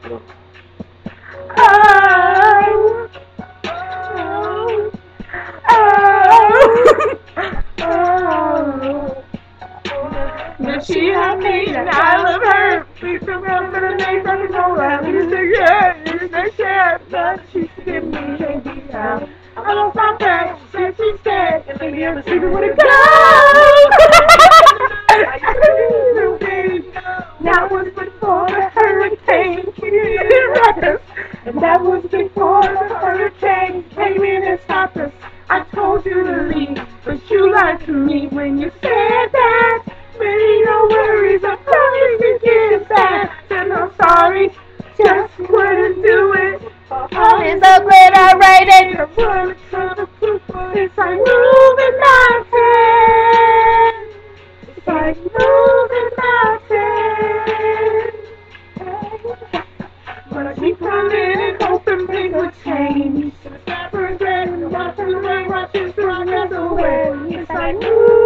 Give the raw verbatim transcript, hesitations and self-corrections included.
Oh, oh, oh, oh. But she had me and I love her. Please remember the names I can know that. You say yeah, you say yeah, but she give me baby now. I lost my back, she said she's scared. And maybe I'm a secret with a go. That was before the hurricane came. And that was before the hurricane came in and stopped us. I told you to leave, but you lied to me when you said that. Baby, no worries, I promise you get back. And I'm sorry, just couldn't do it. All is up when I write it. The words of the proof is like moving mountains. It's like moving mountains. But I keep running and hoping things would change. Never regret, watching the rain washes through my away. It's like moving